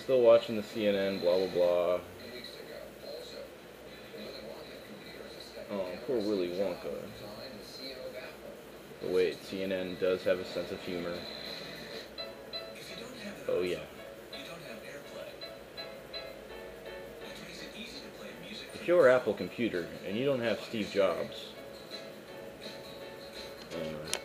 Still watching the CNN, blah blah blah. Oh, poor Willy Wonka. But wait, CNN does have a sense of humor. Oh yeah. If you're Apple Computer and you don't have Steve Jobs,